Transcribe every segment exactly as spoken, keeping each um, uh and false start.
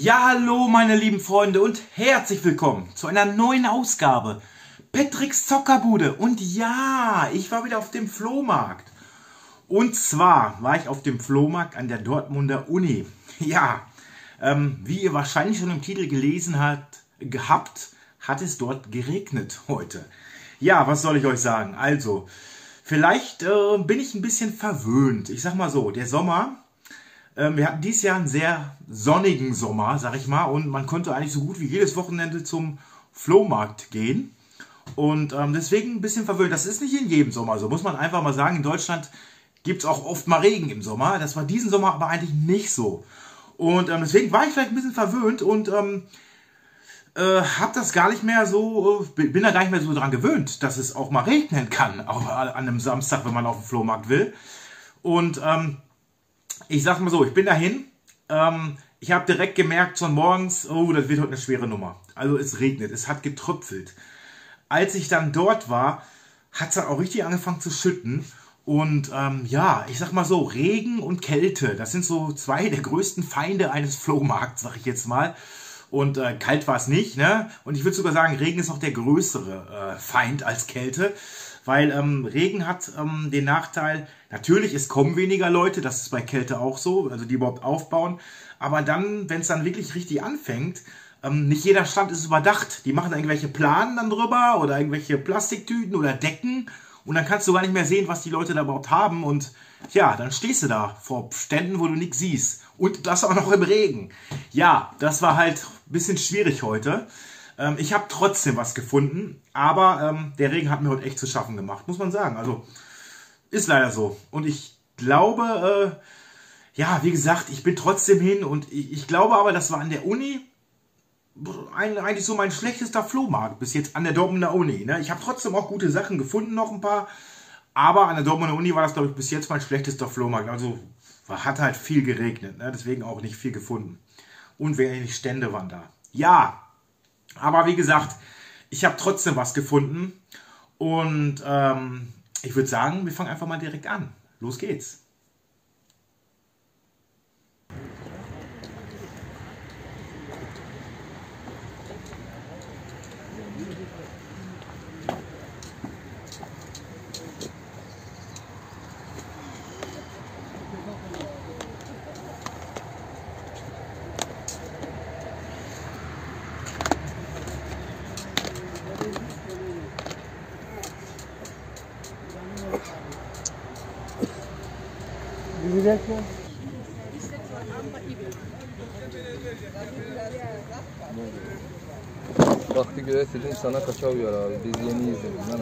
Ja, hallo meine lieben Freunde und herzlich willkommen zu einer neuen Ausgabe Patricks Zockerbude. Und ja, ich war wieder auf dem Flohmarkt. Und zwar war ich auf dem Flohmarkt an der Dortmunder Uni. Ja, ähm, wie ihr wahrscheinlich schon im Titel gelesen habt, gehabt, hat es dort geregnet heute. Ja, was soll ich euch sagen? Also, vielleicht äh, bin ich ein bisschen verwöhnt. Ich sag mal so, der Sommer... Wir hatten dieses Jahr einen sehr sonnigen Sommer, sag ich mal, und man konnte eigentlich so gut wie jedes Wochenende zum Flohmarkt gehen. Und ähm, deswegen ein bisschen verwöhnt. Das ist nicht in jedem Sommer so, muss man einfach mal sagen. In Deutschland gibt es auch oft mal Regen im Sommer. Das war diesen Sommer aber eigentlich nicht so. Und ähm, deswegen war ich vielleicht ein bisschen verwöhnt und ähm, äh, habe das gar nicht mehr so, äh, bin da gar nicht mehr so dran gewöhnt, dass es auch mal regnen kann, auch an einem Samstag, wenn man auf den Flohmarkt will. Und ähm, ich sag mal so, ich bin dahin, ähm, ich habe direkt gemerkt schon morgens, oh, das wird heute eine schwere Nummer. Also es regnet, es hat getröpfelt. Als ich dann dort war, hat es dann auch richtig angefangen zu schütten. Und ähm, ja, ich sag mal so, Regen und Kälte, das sind so zwei der größten Feinde eines Flohmarkts, sag ich jetzt mal. Und äh, kalt war es nicht, ne? Und ich würde sogar sagen, Regen ist auch der größere äh, Feind als Kälte. Weil ähm, Regen hat ähm, den Nachteil, natürlich, es kommen weniger Leute, das ist bei Kälte auch so, also die überhaupt aufbauen. Aber dann, wenn es dann wirklich richtig anfängt, ähm, nicht jeder Stand ist überdacht. Die machen irgendwelche Planen dann drüber oder irgendwelche Plastiktüten oder Decken. Und dann kannst du gar nicht mehr sehen, was die Leute da überhaupt haben. Und ja, dann stehst du da vor Ständen, wo du nichts siehst. Und das auch noch im Regen. Ja, das war halt ein bisschen schwierig heute. Ähm, ich habe trotzdem was gefunden, aber ähm, der Regen hat mir heute echt zu schaffen gemacht, muss man sagen. Also, ist leider so. Und ich glaube, äh, ja, wie gesagt, ich bin trotzdem hin und ich, ich glaube aber, das war an der Uni ein, eigentlich so mein schlechtester Flohmarkt bis jetzt an der Dortmunder Uni. Ne? Ich habe trotzdem auch gute Sachen gefunden, noch ein paar, aber an der Dortmunder Uni war das, glaube ich, bis jetzt mein schlechtester Flohmarkt. Also, hat halt viel geregnet, ne? Deswegen auch nicht viel gefunden. Und wenig Stände waren da. Ja, aber wie gesagt, ich habe trotzdem was gefunden und ähm, ich würde sagen, wir fangen einfach mal direkt an. Los geht's. Vakti göre senin sana kaçavıyor abi. Biz yeni izledik. Lan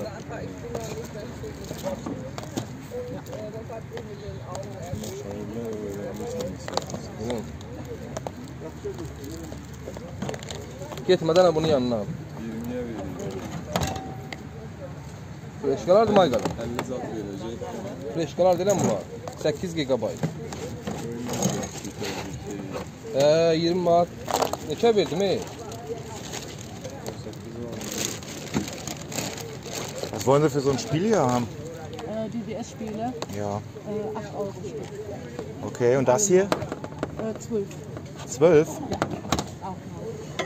Tamam. Gitmeden bunun yanına al. yirmiye veriyor. Fleşkalar da maygalı. elli zat verecek. Fleşkalar değil mi var? sekiz gigabayt. Eee yirmi manat. Neçə verdi mi? Was wollen Sie für so ein Spiel hier haben? Äh, die D S-Spiele, Ja. äh, acht Euro Stück. Okay, und das hier? Äh, zwölf. zwölf? Ja, auch noch.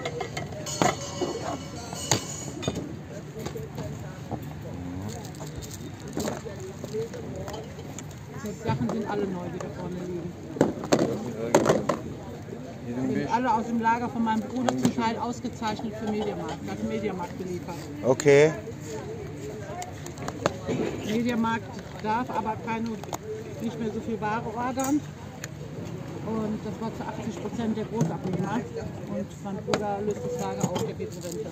Die Sachen sind alle neu, die da vorne liegen. Die sind alle aus dem Lager von meinem Bruder, zum Teil ausgezeichnet für Mediamarkt. Das ist Mediamarkt geliefert. Okay. Mediamarkt darf aber keine, nicht mehr so viel Ware ordern. Und das war zu achtzig Prozent der Großabnehmer. Und mein Bruder löst das Lager auf, der geht in Rente.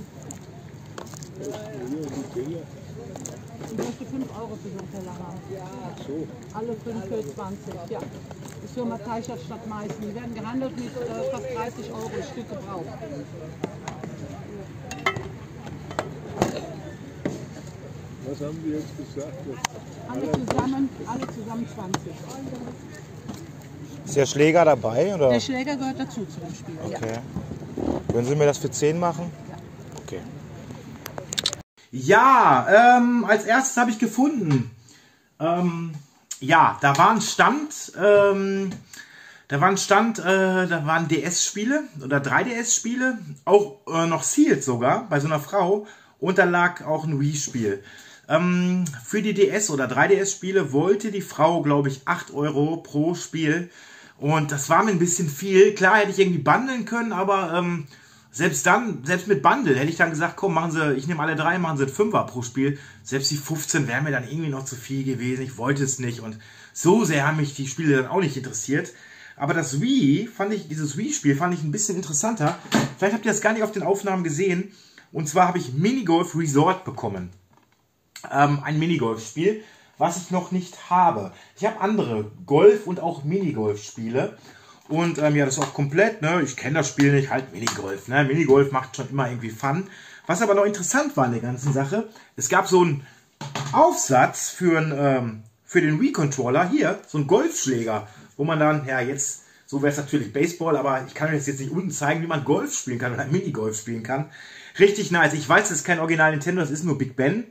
Ich möchte fünf Euro für so einen Teller haben. Alle fünf für zwanzig, ja. Das ist Firma Teichert statt Meißen. Die werden gehandelt mit äh, fast dreißig Euro Stück gebraucht. Was haben die jetzt gesagt? Alle zusammen, alle zusammen zwanzig. Ist der Schläger dabei? Oder? Der Schläger gehört dazu zu dem Spiel. Okay. Können Sie mir das für zehn machen? Ja. Okay. Ja, ähm, als erstes habe ich gefunden. Ähm, ja, da war ein Stand. Ähm, Da war ein Stand, äh, da waren D S-Spiele oder drei D S-Spiele, auch äh, noch sealed sogar, bei so einer Frau. Und da lag auch ein Wii-Spiel. Ähm, für die D S- oder drei D S-Spiele wollte die Frau, glaube ich, acht Euro pro Spiel. Und das war mir ein bisschen viel. Klar hätte ich irgendwie bundeln können, aber ähm, selbst dann, selbst mit Bundle, hätte ich dann gesagt, komm, machen Sie, ich nehme alle drei, machen Sie ein Fünfer pro Spiel. Selbst die fünfzehn wären mir dann irgendwie noch zu viel gewesen. Ich wollte es nicht. Und so sehr haben mich die Spiele dann auch nicht interessiert. Aber das Wii, fand ich, dieses Wii-Spiel fand ich ein bisschen interessanter. Vielleicht habt ihr das gar nicht auf den Aufnahmen gesehen. Und zwar habe ich Minigolf Resort bekommen. Ähm, ein Minigolf-Spiel, was ich noch nicht habe. Ich habe andere Golf- und auch Minigolf-Spiele. Und ähm, ja, das ist auch komplett, ne? Ich kenne das Spiel nicht, halt Minigolf. Ne? Minigolf macht schon immer irgendwie Fun. Was aber noch interessant war an der ganzen Sache, es gab so einen Aufsatz für, ein, ähm, für den Wii-Controller. Hier, so ein Golfschläger, wo man dann, ja jetzt, so wäre es natürlich Baseball, aber ich kann euch jetzt nicht unten zeigen, wie man Golf spielen kann oder Minigolf spielen kann. Richtig nice. Ich weiß, das ist kein Original Nintendo, das ist nur Big Ben.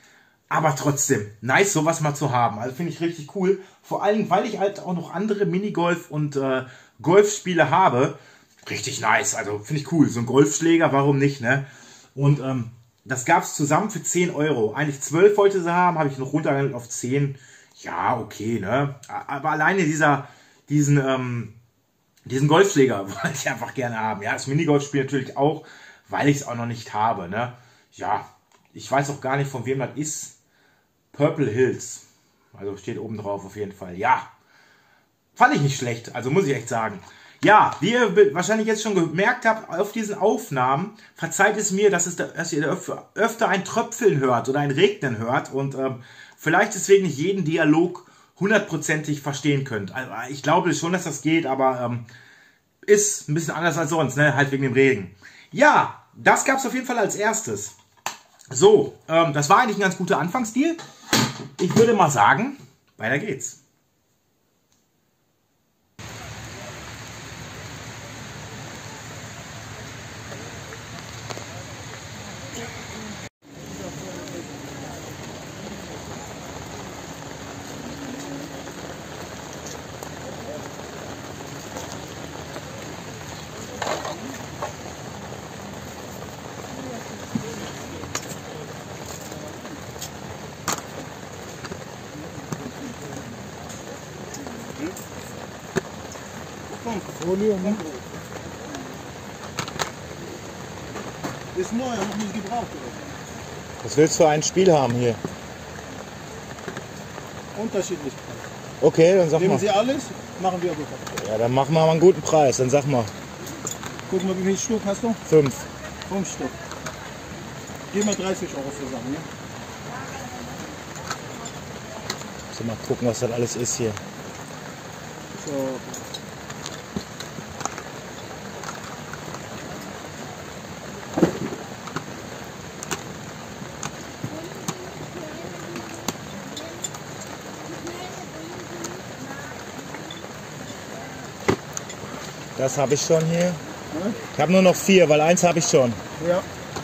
Aber trotzdem, nice, sowas mal zu haben. Also finde ich richtig cool. Vor allem, weil ich halt auch noch andere Minigolf- und äh, Golfspiele habe. Richtig nice. Also finde ich cool. So ein Golfschläger, warum nicht, ne? Und ähm, das gab es zusammen für zehn Euro. Eigentlich zwölf wollte sie haben, habe ich noch runtergehandelt auf zehn. Ja, okay, ne? Aber alleine dieser, diesen, ähm, diesen Golfschläger wollte ich einfach gerne haben. Ja, das Minigolfspiel natürlich auch, weil ich es auch noch nicht habe, ne? Ja, ich weiß auch gar nicht, von wem das ist. Purple Hills. Also steht oben drauf auf jeden Fall. Ja, fand ich nicht schlecht. Also muss ich echt sagen. Ja, wie ihr wahrscheinlich jetzt schon gemerkt habt, auf diesen Aufnahmen, verzeiht es mir, dass, es da, dass ihr öfter, öfter ein Tröpfeln hört oder ein Regnen hört und ähm, vielleicht deswegen nicht jeden Dialog hundertprozentig verstehen könnt. Also ich glaube schon, dass das geht, aber ähm, ist ein bisschen anders als sonst, ne? Halt wegen dem Regen. Ja, das gab es auf jeden Fall als erstes. So, ähm, das war eigentlich ein ganz guter Anfangsstil. Ich würde mal sagen, weiter geht's. Folie, ne? Ist neu, noch nicht gebraucht, oder? Was willst du für ein Spiel haben hier? Unterschiedlich. Okay, dann sag Nehmen mal. Sie alles, machen wir sofort. Ja, dann machen wir mal einen guten Preis. Dann sag mal. Guck mal, wie viel Stück hast du? Fünf. Fünf Stück. Gib mal dreißig Euro zusammen, ja? So, mal gucken, was das alles ist hier. So. Das habe ich schon hier. Ich habe nur noch vier, weil eins habe ich schon. Ja.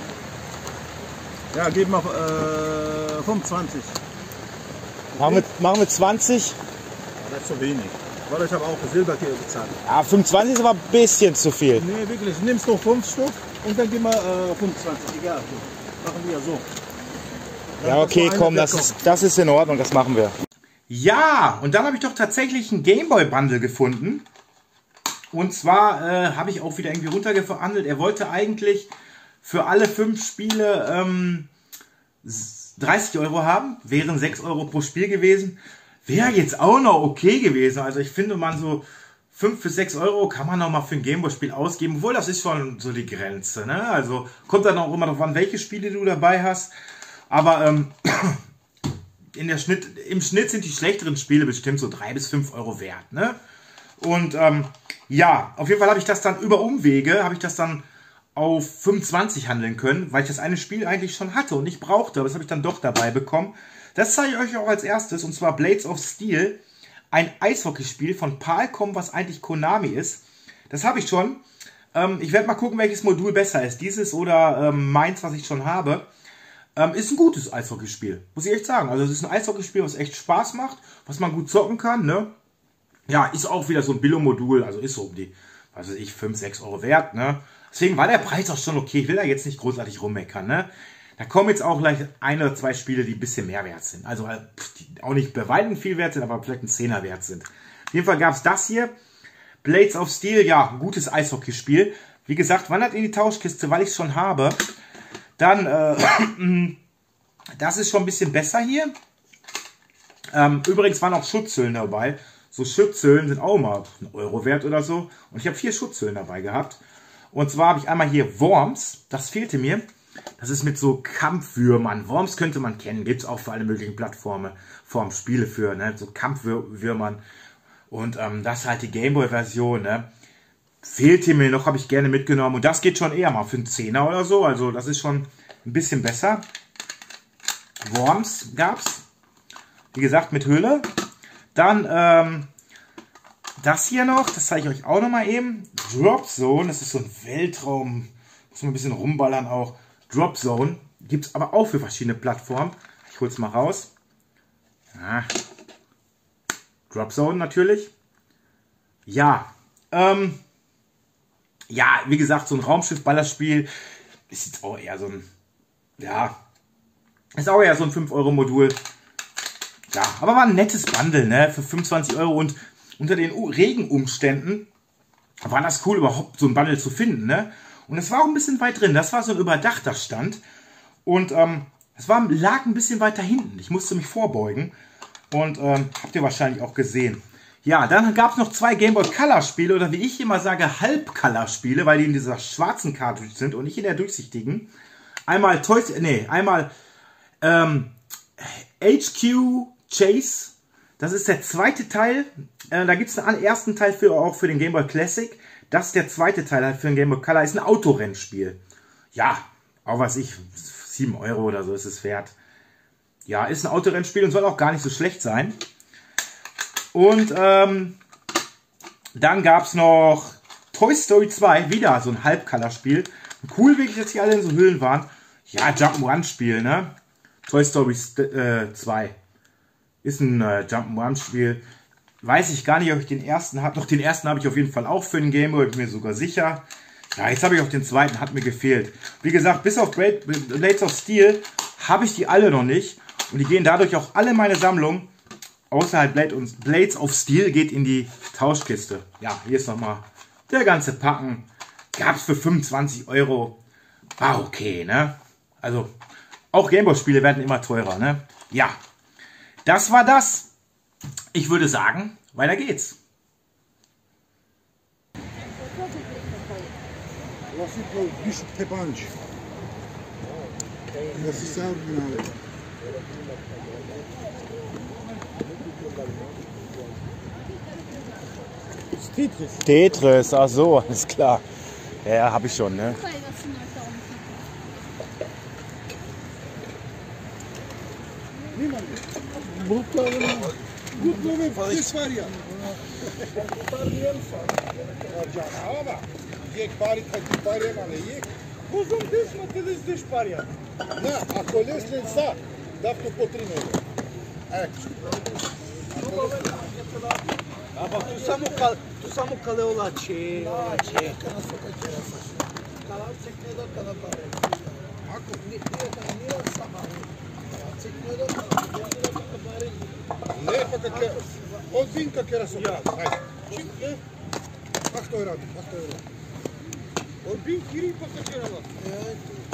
Ja, gib mal äh, fünfundzwanzig. Machen wir, machen wir zwanzig? Ja, das ist zu wenig. Weil ich habe auch Silberkirche bezahlt. Ja, fünfundzwanzig ist aber ein bisschen zu viel. Nee, wirklich. Nimmst du fünf Stück und dann gib mal äh, fünfundzwanzig. Egal. Machen wir so. Dann Ja, okay, hast du komm, eine das bekommen. ist, das ist in Ordnung, das machen wir. Ja, und dann habe ich doch tatsächlich ein Gameboy-Bundle gefunden. Und zwar äh, habe ich auch wieder irgendwie runtergeverhandelt. Er wollte eigentlich für alle fünf Spiele ähm, dreißig Euro haben. Wären sechs Euro pro Spiel gewesen. Wäre jetzt auch noch okay gewesen. Also ich finde, man so fünf bis sechs Euro kann man noch mal für ein Gameboy-Spiel ausgeben. Obwohl, das ist schon so die Grenze. Ne? Also kommt dann auch immer darauf an, welche Spiele du dabei hast. Aber ähm, in der Schnitt, im Schnitt sind die schlechteren Spiele bestimmt so drei bis fünf Euro wert. Ne? Und ähm, ja, auf jeden Fall habe ich das dann über Umwege, habe ich das dann auf fünfundzwanzig handeln können, weil ich das eine Spiel eigentlich schon hatte und nicht brauchte, aber das habe ich dann doch dabei bekommen. Das zeige ich euch auch als erstes, und zwar Blades of Steel, ein Eishockeyspiel von Palcom, was eigentlich Konami ist. Das habe ich schon. Ähm, ich werde mal gucken, welches Modul besser ist, dieses oder ähm, meins, was ich schon habe. Ähm, ist ein gutes Eishockeyspiel, muss ich echt sagen. Also es ist ein Eishockeyspiel, was echt Spaß macht, was man gut zocken kann, ne? Ja, ist auch wieder so ein Billo-Modul, also ist so um die, was weiß ich, fünf, sechs Euro wert, ne? Deswegen war der Preis auch schon okay. Ich will da jetzt nicht großartig rummeckern, ne? Da kommen jetzt auch gleich ein oder zwei Spiele, die ein bisschen mehr wert sind. Also die auch nicht bei weitem viel wert sind, aber vielleicht ein Zehner wert sind. Auf jeden Fall gab es das hier. Blades of Steel, ja, ein gutes Eishockeyspiel. Wie gesagt, wandert in die Tauschkiste, weil ich es schon habe. Dann, äh, das ist schon ein bisschen besser hier. Ähm, übrigens waren auch Schutzhüllen dabei. So Schutzhüllen sind auch mal einen Euro wert oder so. Und ich habe vier Schutzhüllen dabei gehabt. Und zwar habe ich einmal hier Worms. Das fehlte mir. Das ist mit so Kampfwürmern. Worms könnte man kennen. Gibt es auch für alle möglichen Plattformen. Formen, Spiele für, ne? So Kampfwürmern. Und ähm, das ist halt die Gameboy-Version, ne? Fehlte mir noch, habe ich gerne mitgenommen. Und das geht schon eher mal für einen Zehner oder so. Also das ist schon ein bisschen besser. Worms gab es. Wie gesagt, mit Hülle. Dann ähm, das hier noch, das zeige ich euch auch noch mal eben. Drop Zone, das ist so ein Weltraum. Muss man ein bisschen rumballern auch. Drop Zone. Gibt es aber auch für verschiedene Plattformen. Ich hole es mal raus. Ja. Drop Zone natürlich. Ja. Ähm, ja, wie gesagt, so ein Raumschiff-Ballerspiel ist jetzt auch eher so ein, ja, ist auch eher so ein fünf Euro Modul. Ja, aber war ein nettes Bundle, ne, für fünfundzwanzig Euro und unter den Regenumständen war das cool, überhaupt so ein Bundle zu finden, ne. Und es war auch ein bisschen weit drin, das war so ein überdachter Stand und ähm, es war, lag ein bisschen weiter hinten. Ich musste mich vorbeugen und ähm, habt ihr wahrscheinlich auch gesehen. Ja, dann gab es noch zwei Game Boy Color Spiele oder wie ich immer sage, Halb-Color Spiele, weil die in dieser schwarzen Cartridge sind und nicht in der durchsichtigen. Einmal Toys, nee, einmal ähm, H Q Chase, das ist der zweite Teil. Äh, da gibt es einen ersten Teil für, auch für den Game Boy Classic. Das ist der zweite Teil halt für den Game Boy Color. Ist ein Autorennspiel. Ja, auch was ich, sieben Euro oder so ist es wert. Ja, ist ein Autorennspiel und soll auch gar nicht so schlecht sein. Und ähm, dann gab es noch Toy Story zwei, wieder so ein Halb-Color-Spiel. Cool wirklich, dass die alle in so Hüllen waren. Ja, Jump'n'Run-Spiel, ne? Toy Story äh, zwei. Ist ein äh, Jump'n'Run-Spiel. Weiß ich gar nicht, ob ich den ersten habe. Doch, den ersten habe ich auf jeden Fall auch für den Game Boy, bin mir sogar sicher. Ja, jetzt habe ich auch den zweiten, hat mir gefehlt. Wie gesagt, bis auf Blades of Steel habe ich die alle noch nicht. Und die gehen dadurch auch alle meine Sammlung, außer halt Blade und Blades of Steel, geht in die Tauschkiste. Ja, hier ist nochmal der ganze Packen. Gab es für fünfundzwanzig Euro. War okay, ne? Also, auch Gameboy-Spiele werden immer teurer, ne? Ja, das war das. Ich würde sagen, weiter geht's. Tetris. Tetris, ach so, alles klar. Ja, habe ich schon, ne? Ama tu samo kal, tu samo kaleola ce, ce. Kalan çekmeye de kalan var. Ako niye niye sama. Çekmeye de kalan. Ne fakat o zin kakera sopa. Hayır. Şimdi bak to radi, bak to radi. O bin kiri fakat kakera var. Evet.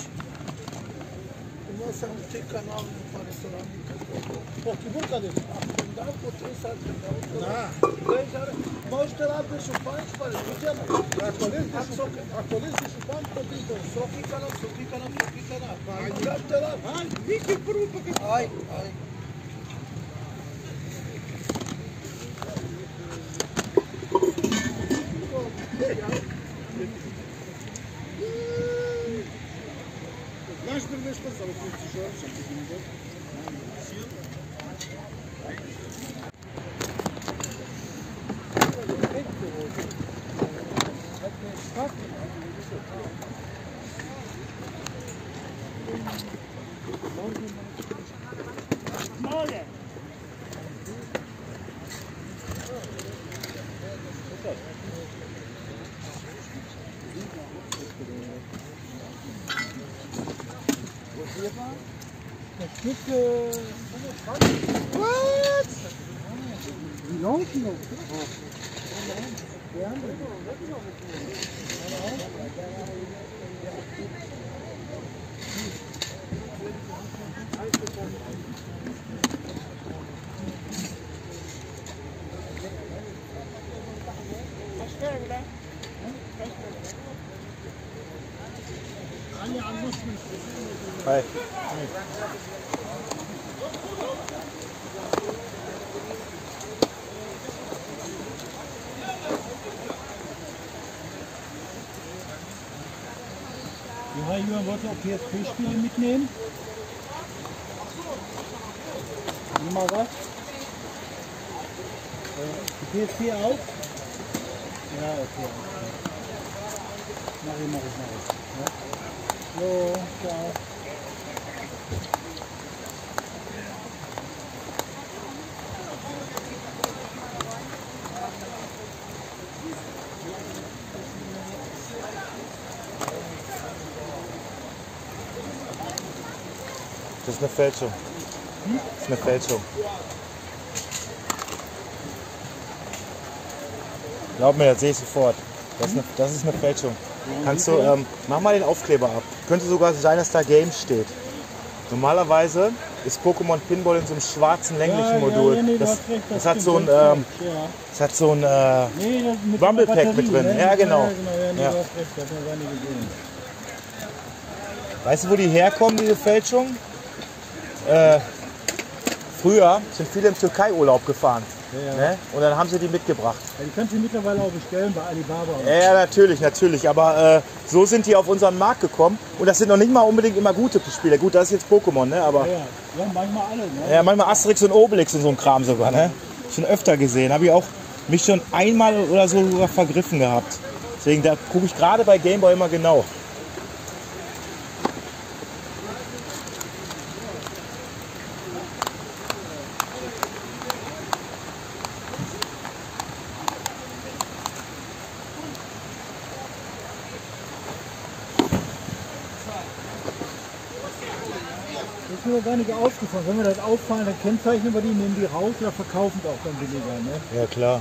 Ima sam tek kanal pa restoranı. Po kibur kadar. Da po três saat. Da. Možete raditi šupanj, pa ne vidjela. Ako lezi šupanj, pa ti to. Soki kanal, soki kanal, soki kanal. Ajde, radite rad. Ajde, vidi prvo pa kad. Ajde, ajde. Znaš da nešto za okući žor, sam ti vidio. Das Stück, äh, was? Die laufen noch. Ja. Hi. Ja, Jürgen wollte auch P S P-Spiele mitnehmen. Nimm mal was. Die P S P auch? Ja, okay. Mach ich, mach ich, mach ich. Ja. So, ciao. Das ist eine Fälschung. Das ist eine Fälschung. Glaub mir, das sehe ich sofort. Das ist eine, das ist eine Fälschung. Kannst du, ähm, mach mal den Aufkleber ab. Könnte sogar sein, dass da Games steht. Normalerweise ist Pokémon Pinball in so einem schwarzen länglichen Modul. Das, das hat so ein, ähm, das hat so ein äh, Rumble Pack mit drin. Ja, genau. Ja. Weißt du, wo die herkommen, diese Fälschungen? Äh, früher sind viele im Türkei-Urlaub gefahren. Ja, ja. Ne? Und dann haben sie die mitgebracht. Ja, die kannst du mittlerweile auch bestellen bei Alibaba. Ja, ja, natürlich, natürlich. Aber äh, so sind die auf unseren Markt gekommen. Und das sind noch nicht mal unbedingt immer gute Spiele. Gut, das ist jetzt Pokémon, ne? Aber Ja, ja. Ja, manchmal alle. Ne? ja, manchmal Asterix und Obelix und so ein Kram sogar. Ne? Schon öfter gesehen. Habe ich auch mich schon einmal oder so sogar vergriffen gehabt. Deswegen, da gucke ich gerade bei Gameboy immer genau. Das ist mir gar nicht aufgefallen. Wenn wir das auffallen, dann kennzeichnen wir die, nehmen die raus oder verkaufen es auch dann billiger. Ne? Ja, klar.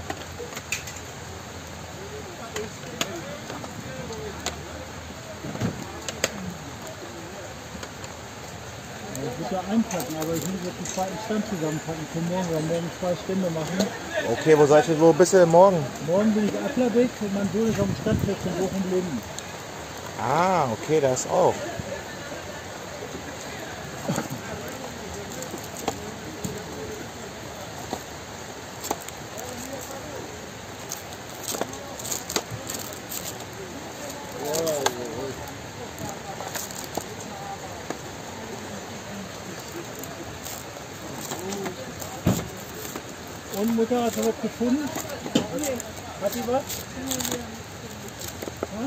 Ich würde ja einpacken, aber ich muss jetzt den zweiten Stand zusammenpacken für morgen. Wir werden morgen zwei Stände machen. Okay, wo seid ihr, wo bist du denn morgen? Morgen bin ich Applerbeck und mein Sohn ist auf dem Stadtfest in Bochum-Linden. Ah, okay, da ist auch. Und Mutter, hat sie was gefunden? Hat die was? Ja?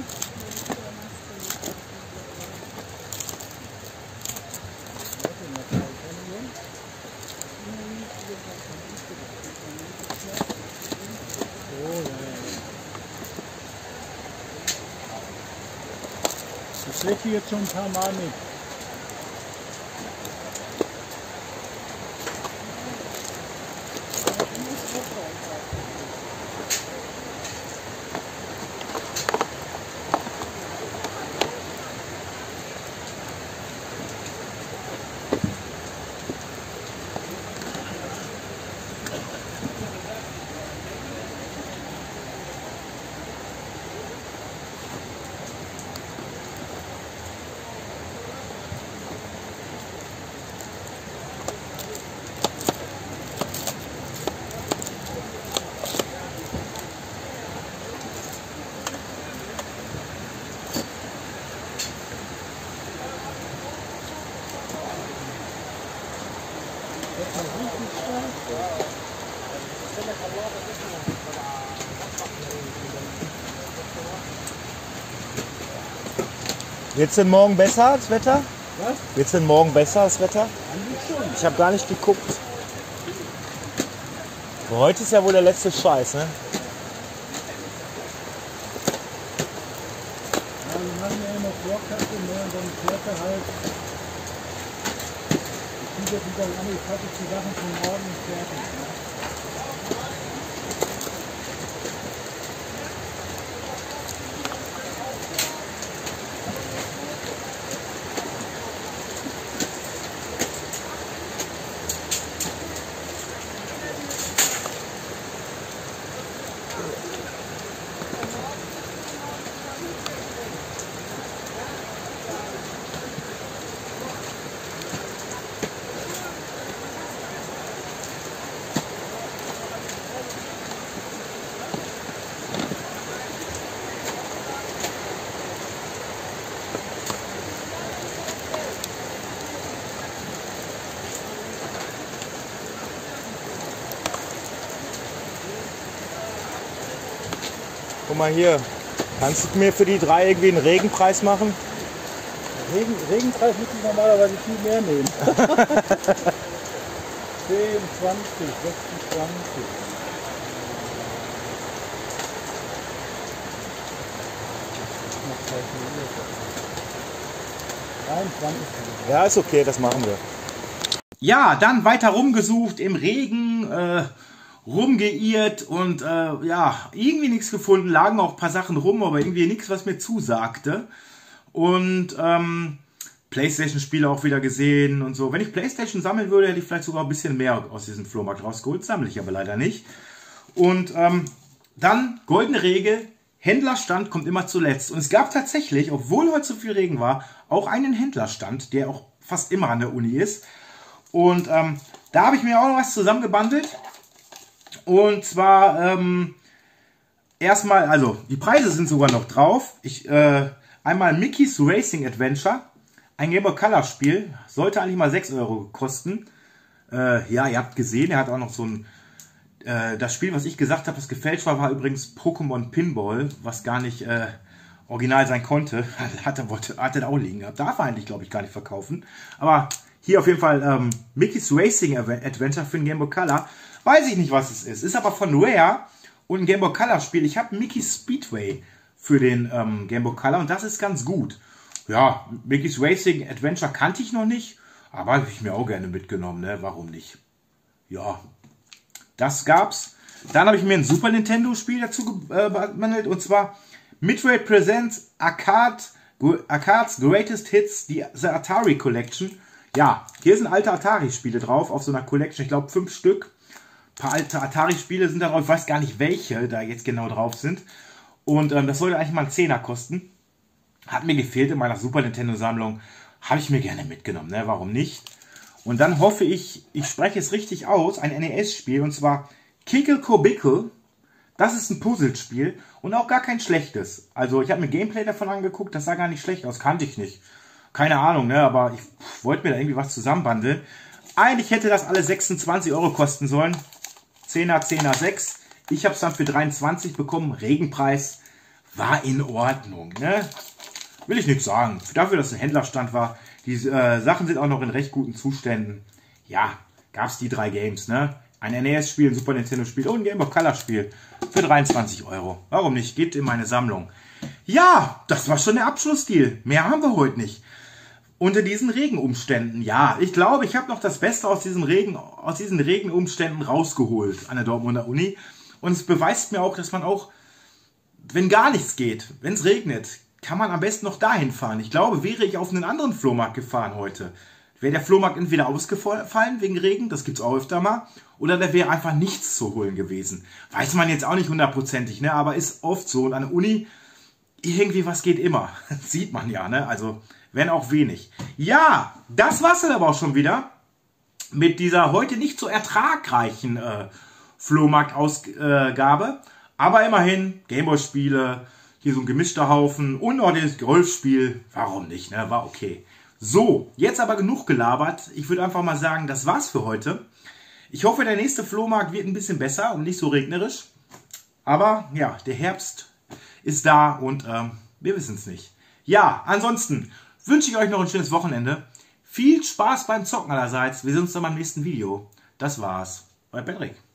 Das schlägt die jetzt schon ein paar Mal mit. Wird's denn morgen besser, das Wetter? Was? Wird's denn morgen besser, das Wetter? Ich habe gar nicht geguckt. Aber heute ist ja wohl der letzte Scheiß, ne? Ja, wir machen ja immer Vorkasse, ne? Und dann fährt er halt Wieder, wieder lange, ich hatte die Sachen von morgen nicht fertig. Guck mal hier, kannst du mir für die drei irgendwie einen Regenpreis machen? Regen, Regenpreis müssen ich normalerweise viel mehr nehmen. zehn, zwanzig, sechsundzwanzig. dreiundzwanzig. Ja, ist okay, das machen wir. Ja, dann weiter rumgesucht im Regen, äh, rumgeirrt und äh, ja, irgendwie nichts gefunden. Lagen auch ein paar Sachen rum, aber irgendwie nichts, was mir zusagte. Und ähm, PlayStation-Spiele auch wieder gesehen und so. Wenn ich PlayStation sammeln würde, hätte ich vielleicht sogar ein bisschen mehr aus diesem Flohmarkt rausgeholt. Sammle ich aber leider nicht. Und ähm, dann goldene Regel. Händlerstand kommt immer zuletzt. Und es gab tatsächlich, obwohl heute so viel Regen war, auch einen Händlerstand, der auch fast immer an der Uni ist. Und ähm, da habe ich mir auch noch was zusammengebandelt. Und zwar ähm, erstmal, also die Preise sind sogar noch drauf. Ich, äh, einmal Mickey's Racing Adventure, ein Game Boy Color Spiel, sollte eigentlich mal sechs Euro kosten. Äh, ja, ihr habt gesehen, er hat auch noch so ein, äh, das Spiel, was ich gesagt habe, das gefälscht war, war übrigens Pokémon Pinball, was gar nicht äh, original sein konnte. Hat er, wollte, hat er auch liegen gehabt. Darf er eigentlich, glaube ich, gar nicht verkaufen. Aber hier auf jeden Fall ähm, Mickey's Racing Adventure für den Game Boy Color. Weiß ich nicht, was es ist. Ist aber von Rare und ein Game Boy Color Spiel. Ich habe Mickey's Speedway für den ähm, Game Boy Color und das ist ganz gut. Ja, Mickey's Racing Adventure kannte ich noch nicht, aber habe ich mir auch gerne mitgenommen, ne? Warum nicht? Ja, das gab's. Dann habe ich mir ein Super Nintendo Spiel dazu gebundelt, und zwar Midway Presents Arcade, Arcade's Greatest Hits, die The Atari Collection. Ja, hier sind alte Atari-Spiele drauf, auf so einer Collection, ich glaube fünf Stück. Ein paar alte Atari-Spiele sind da drauf, ich weiß gar nicht, welche da jetzt genau drauf sind. Und ähm, das sollte eigentlich mal einen Zehner kosten. Hat mir gefehlt in meiner Super Nintendo-Sammlung. Habe ich mir gerne mitgenommen, ne? Warum nicht? Und dann hoffe ich, ich spreche es richtig aus, ein N E S-Spiel, und zwar Kickle Kobickle. Das ist ein Puzzlespiel und auch gar kein schlechtes. Also ich habe mir Gameplay davon angeguckt, das sah gar nicht schlecht aus, kannte ich nicht. Keine Ahnung, ne? Aber ich wollte mir da irgendwie was zusammenbandeln. Eigentlich hätte das alle sechsundzwanzig Euro kosten sollen. Zehner, Zehner, sechs. Ich habe es dann für dreiundzwanzig bekommen. Regenpreis war in Ordnung, ne? Will ich nichts sagen. Dafür, dass es ein Händlerstand war. Die äh, Sachen sind auch noch in recht guten Zuständen. Ja, gab es die drei Games, ne? Ein N E S-Spiel, ein Super Nintendo-Spiel und ein Game Boy Color-Spiel für dreiundzwanzig Euro. Warum nicht? Geht in meine Sammlung. Ja, das war schon der Abschlussdeal. Mehr haben wir heute nicht. Unter diesen Regenumständen, ja, ich glaube, ich habe noch das Beste aus diesen, Regen, aus diesen Regenumständen rausgeholt an der Dortmunder Uni. Und es beweist mir auch, dass man auch, wenn gar nichts geht, wenn es regnet, kann man am besten noch dahin fahren. Ich glaube, wäre ich auf einen anderen Flohmarkt gefahren heute, wäre der Flohmarkt entweder ausgefallen wegen Regen, das gibt es auch öfter mal, oder da wäre einfach nichts zu holen gewesen. Weiß man jetzt auch nicht hundertprozentig, ne? Aber ist oft so. Und an der Uni, irgendwie was geht immer. Sieht man ja, ne? Also, wenn auch wenig. Ja, das war's dann aber auch schon wieder mit dieser heute nicht so ertragreichen äh, Flohmarkt-Ausgabe. Aber immerhin, Gameboy-Spiele, hier so ein gemischter Haufen und noch das Golfspiel. Warum nicht, ne? War okay. So, jetzt aber genug gelabert. Ich würde einfach mal sagen, das war's für heute. Ich hoffe, der nächste Flohmarkt wird ein bisschen besser und nicht so regnerisch. Aber ja, der Herbst ist da und ähm, wir wissen es nicht. Ja, ansonsten wünsche ich euch noch ein schönes Wochenende. Viel Spaß beim Zocken allerseits. Wir sehen uns dann beim nächsten Video. Das war's. Euer Patrick.